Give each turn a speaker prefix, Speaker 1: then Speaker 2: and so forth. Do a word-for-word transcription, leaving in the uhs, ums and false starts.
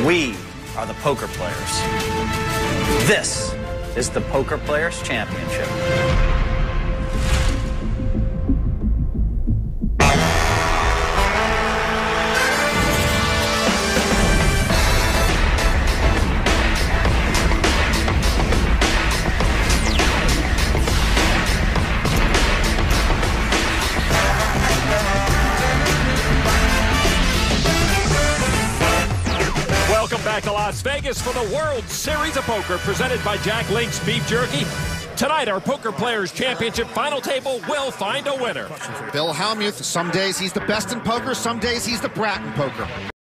Speaker 1: We are the poker players. This is the Poker Players Championship.
Speaker 2: Welcome back to Las Vegas for the World Series of Poker, presented by Jack Link's Beef Jerky. Tonight, our Poker Players Championship final table will find a winner.
Speaker 3: Bill Hellmuth, some days he's the best in poker, some days he's the brat in poker.